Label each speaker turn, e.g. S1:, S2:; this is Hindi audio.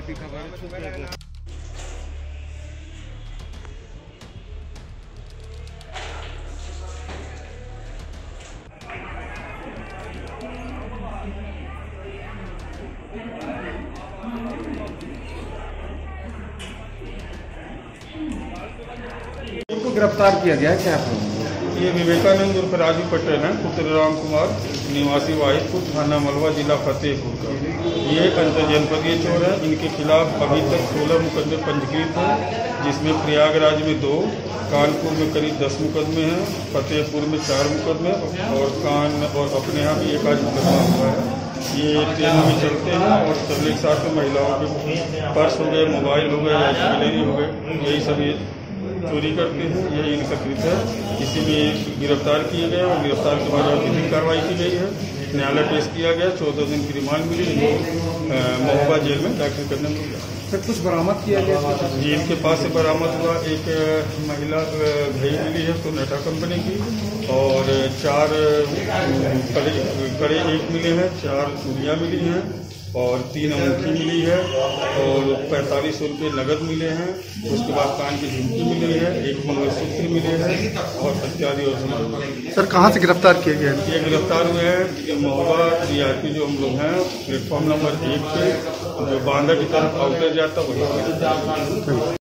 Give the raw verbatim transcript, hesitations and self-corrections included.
S1: की खबर।
S2: इनको गिरफ्तार किया गया है क्या?
S1: ये विवेकानंद उर्फ राजू पटेल है, पुत्र राम कुमार, निवासी वाहिदपुर, थाना मलवा, जिला फतेहपुर का। ये एक अंतरजनपदीय चोर है। इनके खिलाफ अभी तक सोलह मुकदमे पंजीकृत हैं, जिसमें प्रयागराज में दो, कानपुर में करीब दस मुकदमे हैं, फतेहपुर में चार मुकदमे और कान और अपने यहाँ भी एक आध मुकदमा हुआ है। ये ट्रेन में चलते हैं और चलने के साथ महिलाओं के पर्स हो गए, मोबाइल हो गए, ज्वेलरी हो गए, यही सब ये चोरी करते हैं। यह इनका कृत्य है। इसी में गिरफ्तार किए गए और गिरफ्तार के बाद विधिक कार्रवाई की गई है। न्यायालय पेश किया गया, चौदह दिन की रिमांड मिली, इनको महोबा जेल में दाखिल करने में गया।
S2: सर कुछ बरामद किया गया?
S1: जी, इनके पास से बरामद हुआ एक महिला घड़ी मिली है सोनाटा कंपनी की, और चार कड़े कड़े एक मिले हैं, चार चूड़ियाँ मिली हैं और तीन अंगूठी मिली है और पैंतालीस सौ रुपये नगद मिले हैं। उसके बाद कान की झुमकी मिली है, एक मंगलसूत्र मिले हैं और इत्यादि और सामान।
S2: सर कहाँ से गिरफ्तार किए गए?
S1: ये गिरफ्तार हुए हैं महोबा टीआरपी जो हम लोग हैं प्लेटफॉर्म नंबर एक पे, जो बांदा की तरफ आउटर जाता वही।